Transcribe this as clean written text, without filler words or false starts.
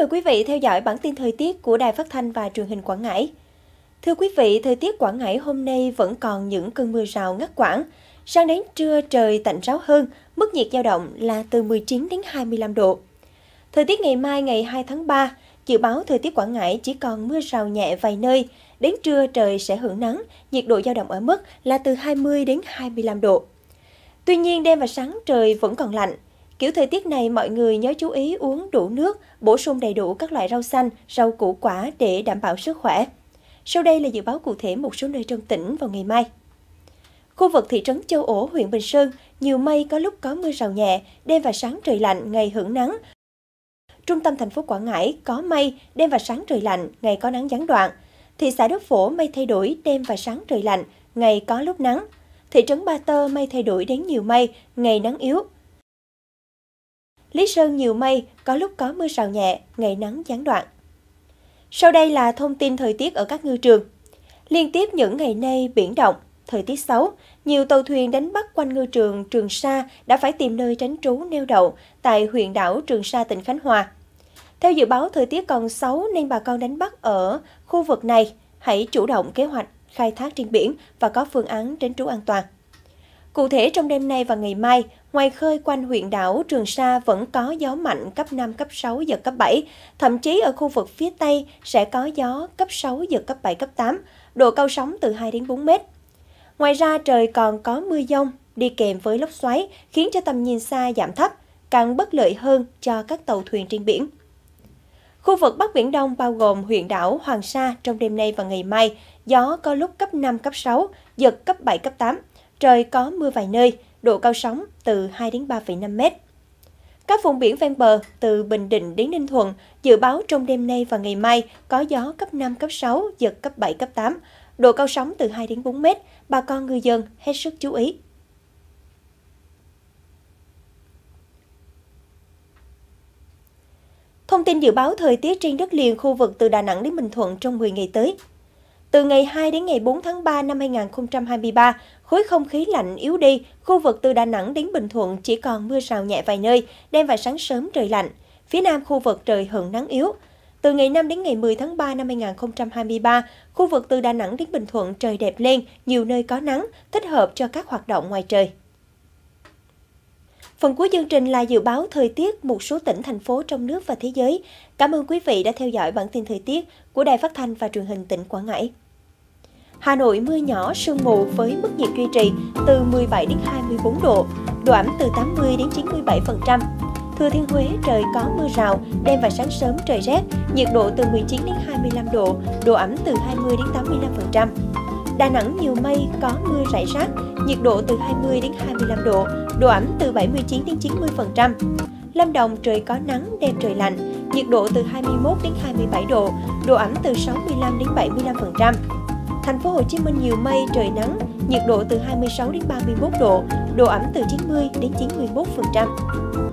Kính mời quý vị theo dõi bản tin thời tiết của Đài Phát thanh và Truyền hình Quảng Ngãi. Thưa quý vị, thời tiết Quảng Ngãi hôm nay vẫn còn những cơn mưa rào ngắt quãng. Sang đến trưa trời tạnh ráo hơn, mức nhiệt dao động là từ 19 đến 25 độ. Thời tiết ngày mai ngày 2 tháng 3, dự báo thời tiết Quảng Ngãi chỉ còn mưa rào nhẹ vài nơi. Đến trưa trời sẽ hưởng nắng, nhiệt độ dao động ở mức là từ 20 đến 25 độ. Tuy nhiên, đêm và sáng trời vẫn còn lạnh. Kiểu thời tiết này, mọi người nhớ chú ý uống đủ nước, bổ sung đầy đủ các loại rau xanh, rau củ quả để đảm bảo sức khỏe. Sau đây là dự báo cụ thể một số nơi trong tỉnh vào ngày mai. Khu vực thị trấn Châu Ổ, huyện Bình Sơn, nhiều mây, có lúc có mưa rào nhẹ, đêm và sáng trời lạnh, ngày hưởng nắng. Trung tâm thành phố Quảng Ngãi có mây, đêm và sáng trời lạnh, ngày có nắng gián đoạn. Thị xã Đức Phổ mây thay đổi, đêm và sáng trời lạnh, ngày có lúc nắng. Thị trấn Ba Tơ mây thay đổi đến nhiều mây, ngày nắng yếu. Lý Sơn nhiều mây, có lúc có mưa rào nhẹ, ngày nắng gián đoạn. Sau đây là thông tin thời tiết ở các ngư trường. Liên tiếp những ngày nay biển động, thời tiết xấu, nhiều tàu thuyền đánh bắt quanh ngư trường Trường Sa đã phải tìm nơi tránh trú neo đậu tại huyện đảo Trường Sa, tỉnh Khánh Hòa. Theo dự báo, thời tiết còn xấu nên bà con đánh bắt ở khu vực này hãy chủ động kế hoạch khai thác trên biển và có phương án tránh trú an toàn. Cụ thể, trong đêm nay và ngày mai, ngoài khơi quanh huyện đảo Trường Sa vẫn có gió mạnh cấp 5, cấp 6, giật cấp 7. Thậm chí ở khu vực phía Tây sẽ có gió cấp 6, giật cấp 7, cấp 8, độ cao sóng từ 2 đến 4 mét. Ngoài ra, trời còn có mưa dông đi kèm với lốc xoáy khiến cho tầm nhìn xa giảm thấp, càng bất lợi hơn cho các tàu thuyền trên biển. Khu vực Bắc Biển Đông bao gồm huyện đảo Hoàng Sa trong đêm nay và ngày mai, gió có lúc cấp 5, cấp 6, giật cấp 7, cấp 8. Trời có mưa vài nơi, độ cao sóng từ 2 đến 3,5 mét. Các vùng biển ven bờ từ Bình Định đến Ninh Thuận dự báo trong đêm nay và ngày mai có gió cấp 5, cấp 6, giật cấp 7, cấp 8, độ cao sóng từ 2 đến 4 mét, bà con ngư dân hết sức chú ý. Thông tin dự báo thời tiết trên đất liền khu vực từ Đà Nẵng đến Bình Thuận trong 10 ngày tới. Từ ngày 2 đến ngày 4 tháng 3 năm 2023, khối không khí lạnh yếu đi, khu vực từ Đà Nẵng đến Bình Thuận chỉ còn mưa rào nhẹ vài nơi, đêm và sáng sớm trời lạnh. Phía Nam khu vực trời hửng nắng yếu. Từ ngày 5 đến ngày 10 tháng 3 năm 2023, khu vực từ Đà Nẵng đến Bình Thuận trời đẹp lên, nhiều nơi có nắng, thích hợp cho các hoạt động ngoài trời. Phần cuối chương trình là dự báo thời tiết một số tỉnh, thành phố trong nước và thế giới. Cảm ơn quý vị đã theo dõi bản tin thời tiết của Đài Phát thanh và Truyền hình tỉnh Quảng Ngãi. Hà Nội mưa nhỏ, sương mù với mức nhiệt duy trì từ 17 đến 24 độ, độ ẩm từ 80 đến 97%. Thừa Thiên Huế trời có mưa rào, đêm và sáng sớm trời rét, nhiệt độ từ 19 đến 25 độ, độ ẩm từ 20 đến 85%. Đà Nẵng nhiều mây, có mưa rải rác, nhiệt độ từ 20 đến 25 độ, độ ẩm từ 79 đến 90%. Lâm Đồng trời có nắng, đêm trời lạnh, nhiệt độ từ 21 đến 27 độ, độ ẩm từ 65 đến 75%. Thành phố Hồ Chí Minh nhiều mây, trời nắng, nhiệt độ từ 26 đến 31 độ, độ ẩm từ 90 đến 91%.